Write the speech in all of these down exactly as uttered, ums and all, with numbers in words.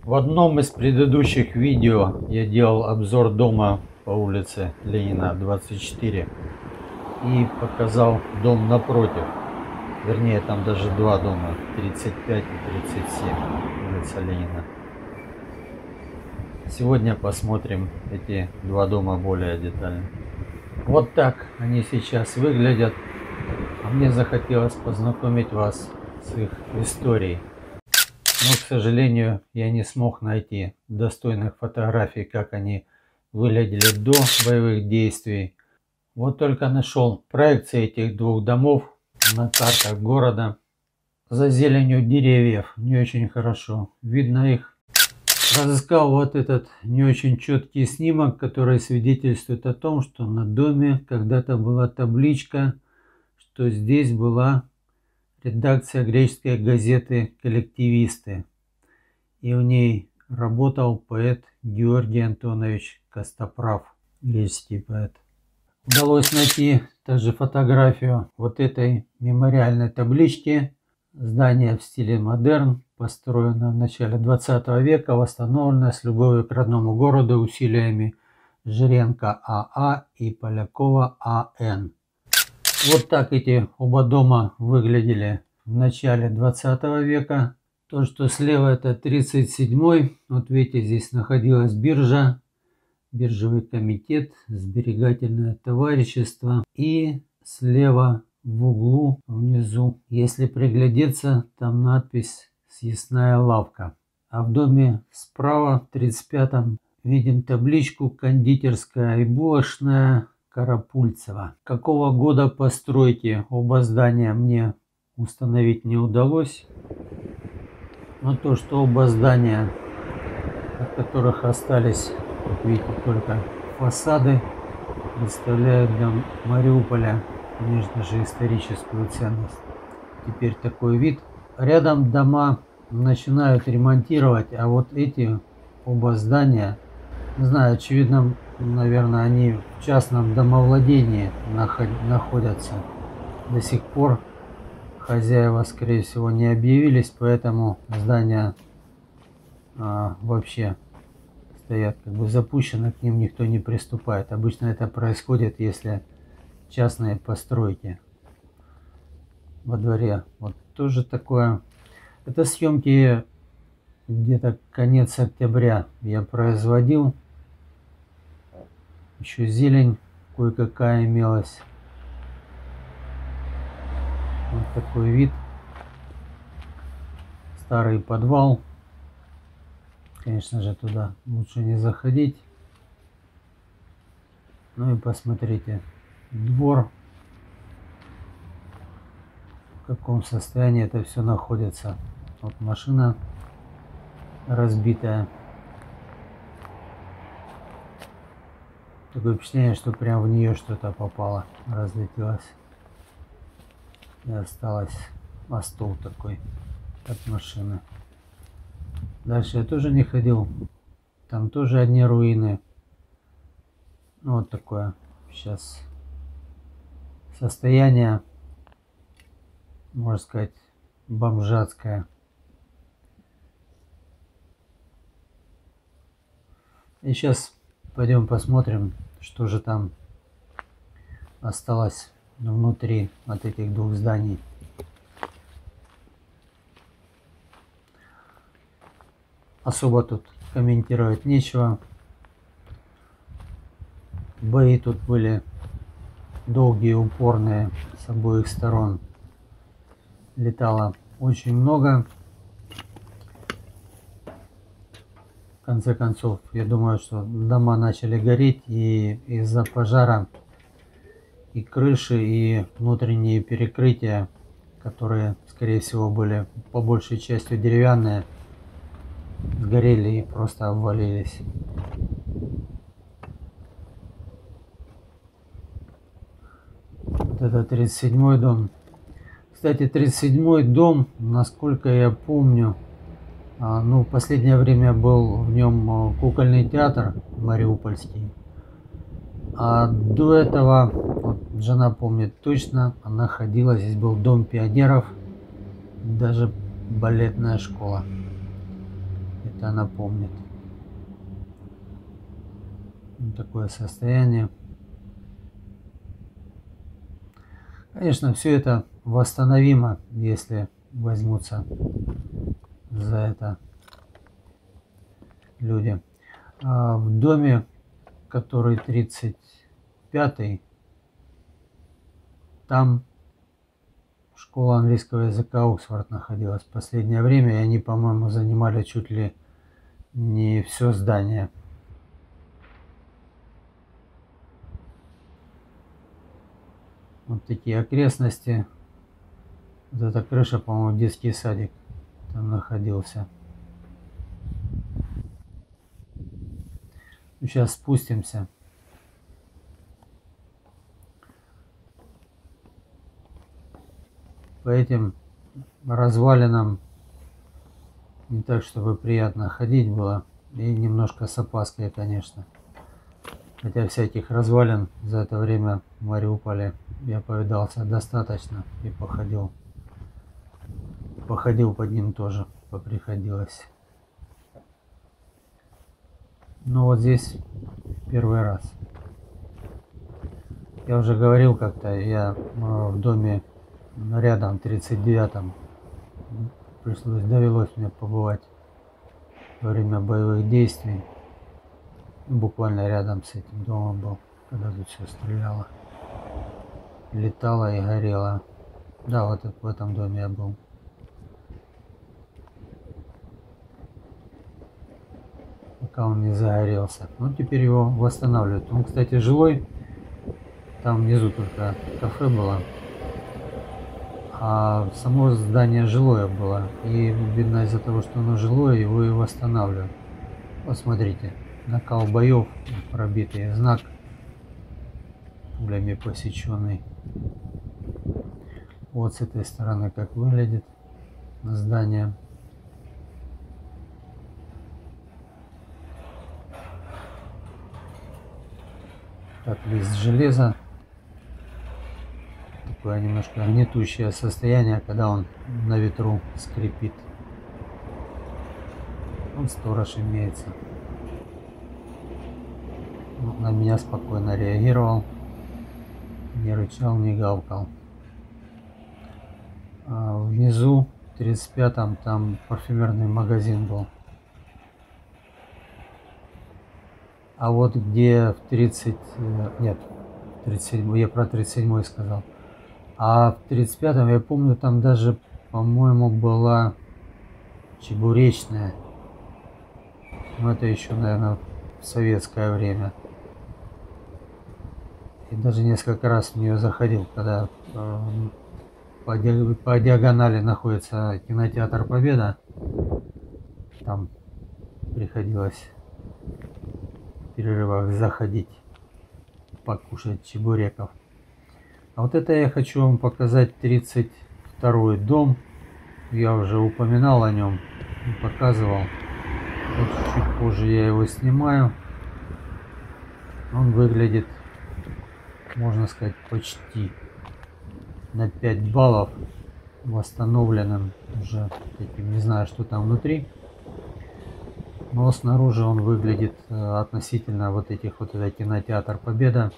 В одном из предыдущих видео я делал обзор дома по улице Ленина, двадцать четыре, и показал дом напротив. Вернее, там даже два дома, тридцать пять и тридцать семь, улица Ленина. Сегодня посмотрим эти два дома более детально. Вот так они сейчас выглядят. А мне захотелось познакомить вас с их историей. Но, к сожалению, я не смог найти достойных фотографий, как они выглядели до боевых действий. Вот только нашел проекции этих двух домов на картах города. За зеленью деревьев не очень хорошо видно их. Разыскал вот этот не очень четкий снимок, который свидетельствует о том, что на доме когда-то была табличка, что здесь была редакция греческой газеты «Коллективисты», и в ней работал поэт Георгий Антонович Костоправ, греческий поэт. Удалось найти также фотографию вот этой мемориальной таблички. Здание в стиле модерн, построено в начале двадцатого века, восстановлено с любовью к родному городу усилиями Жиренко А А и Полякова А Н Вот так эти оба дома выглядели в начале двадцатого века. То, что слева, это тридцать седьмой. Вот видите, здесь находилась биржа, биржевый комитет, сберегательное товарищество. И слева в углу внизу, если приглядеться, там надпись «Съестная лавка». А в доме справа, в тридцать пятом, видим табличку «Кондитерская и булочная Карапульцева». Какого года постройки оба здания мне установить не удалось. Но то, что оба здания, от которых остались, как видите, только фасады, представляют для Мариуполя, конечно же, историческую ценность. Теперь такой вид. Рядом дома начинают ремонтировать, а вот эти оба здания, не знаю, очевидно, наверное, они в частном домовладении находятся. До сих пор хозяева, скорее всего, не объявились, поэтому здания а, вообще стоят как бы запущены, к ним никто не приступает. Обычно это происходит, если частные постройки во дворе. Вот тоже такое. Это съемки где-то конец октября я производил. Еще зелень кое-какая имелась. Вот такой вид. Старый подвал. Конечно же, туда лучше не заходить. Ну и посмотрите. Двор. В каком состоянии это все находится. Вот машина разбитая. Такое впечатление, что прям в нее что-то попало, разлетелось. И осталось остов такой от машины. Дальше я тоже не ходил. Там тоже одни руины. Ну, вот такое сейчас состояние, можно сказать, бомжатское. И сейчас пойдем посмотрим, что же там осталось внутри от этих двух зданий. Особо тут комментировать нечего. Бои тут были долгие, упорные, с обоих сторон. Летало очень много. В конце концов, я думаю, что дома начали гореть, и из-за пожара и крыши, и внутренние перекрытия, которые, скорее всего, были по большей части деревянные, сгорели и просто обвалились. Вот это тридцать седьмой дом. Кстати, тридцать седьмой дом, насколько я помню, ну, в последнее время был в нем кукольный театр мариупольский. А до этого, вот жена помнит точно, она ходила, здесь был дом пионеров, даже балетная школа. это напомнит. Вот такое состояние. Конечно, все это восстановимо, если возьмутся за это люди. А в доме, который тридцать пятый, там школа английского языка Оксфорд находилась в последнее время, и они, по-моему, занимали чуть ли не все здание. Вот такие окрестности. Вот эта крыша, по-моему, детский садик там находился. Сейчас спустимся. По этим развалинам не так, чтобы приятно ходить было. И немножко с опаской, конечно. Хотя всяких развалин за это время в Мариуполе я повидался достаточно и походил. Походил под ним тоже, поприходилось. Но вот здесь первый раз. Я уже говорил как-то, я в доме рядом, тридцать девятом, пришлось, довелось мне побывать во время боевых действий. Буквально рядом с этим домом был, когда тут все стреляло, летало и горело. Да, вот в этом доме я был. Пока он не загорелся. Ну, теперь его восстанавливают. Он, кстати, жилой. Там внизу только кафе было. А само здание жилое было. И видно, из-за того, что оно жилое, его и восстанавливают. Вот смотрите. Накал боев, пробитый знак, пулями посеченный. Вот с этой стороны как выглядит здание. Так, лист железа. Такое немножко гнетущее состояние, когда он на ветру скрипит. Он сторож имеется. На меня спокойно реагировал, не рычал, не гавкал. А внизу, в тридцать пятом, там парфюмерный магазин был. А вот где в тридцать... Нет, тридцать седьмой, я про тридцать седьмой сказал. А в тридцать пятом, я помню, там даже, по-моему, была чебуречная. Но это еще, наверное, в советское время. И даже несколько раз в нее заходил, когда э, по, ди по диагонали находится кинотеатр Победа. Там приходилось в перерывах заходить, покушать чебуреков. А вот это я хочу вам показать тридцать второй дом. Я уже упоминал о нем, показывал. Вот чуть позже я его снимаю. Он выглядит, можно сказать, почти на пять баллов восстановленным уже таким. Не знаю, что там внутри, но снаружи он выглядит относительно вот этих вот, это кинотеатр Победа.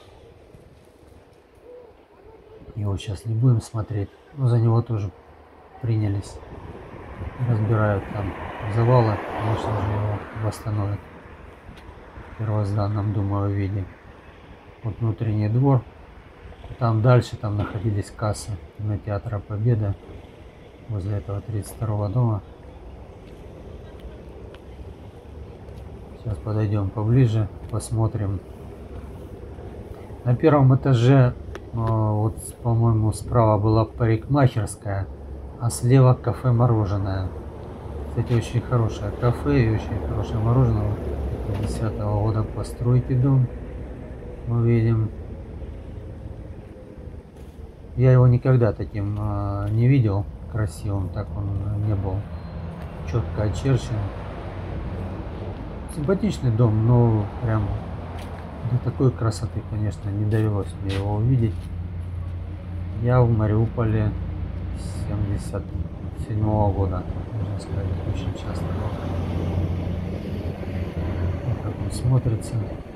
Его сейчас не будем смотреть, но за него тоже принялись, разбирают там завалы, конечно же его восстановят в первозданном, думаю, виде. Вот внутренний двор. Там дальше там находились кассы кинотеатра Победа возле этого тридцать второго дома. Сейчас подойдем поближе, посмотрим. На первом этаже, вот, по-моему, справа была парикмахерская, а слева кафе мороженое. Кстати, очень хорошее кафе и очень хорошее мороженое. пятидесятого года постройки дом. Мы видим. Я его никогда таким э, не видел красивым, так он не был четко очерчен. Симпатичный дом, но прям до такой красоты, конечно, не довелось мне его увидеть. Я в Мариуполе семьдесят седьмого года, можно сказать, очень часто был. он смотрится.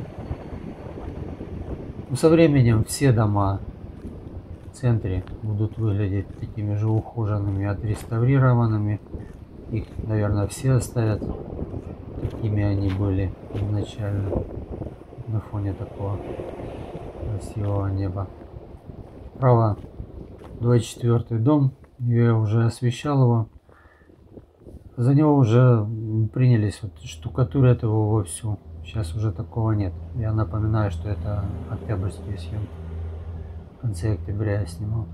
Но со временем все дома в центре будут выглядеть такими же ухоженными, отреставрированными. Их, наверное, все оставят такими они были изначально на фоне такого красивого неба. Справа двадцать четвёртый дом, я уже освещал его. За него уже принялись вот штукатурить его вовсю. Сейчас уже такого нет. Я напоминаю, что это октябрьские съемки. В конце октября я снимал.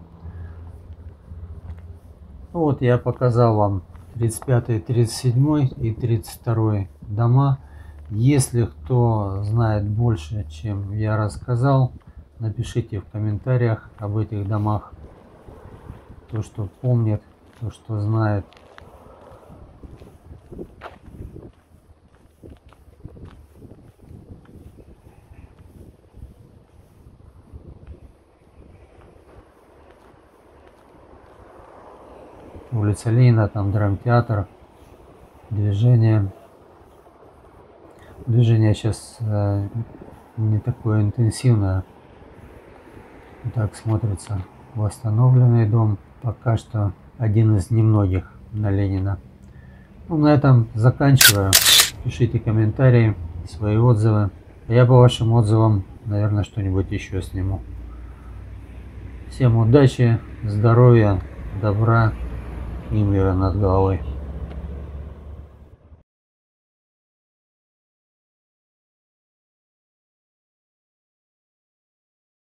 Вот я показал вам тридцать пятый, тридцать седьмой и тридцать второй дома. Если кто знает больше, чем я рассказал, напишите в комментариях об этих домах. То, что помнит, то, что знает. Улица Ленина, там драмтеатр, движение. Движение сейчас э, не такое интенсивное. Так смотрится восстановленный дом. Пока что один из немногих на Ленина. Ну, на этом заканчиваю. Пишите комментарии, свои отзывы. Я по вашим отзывам, наверное, что-нибудь еще сниму. Всем удачи, здоровья, добра и мира над головой.